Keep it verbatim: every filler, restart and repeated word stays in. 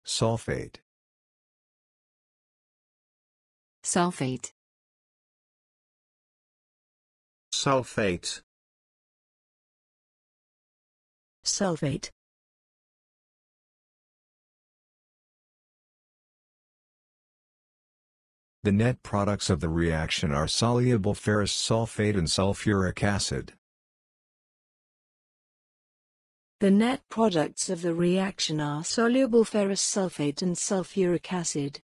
Sulfate. Sulfate. Sulfate. Sulfate. The net products of the reaction are soluble ferrous sulfate and sulfuric acid. The net products of the reaction are soluble ferrous sulfate and sulfuric acid.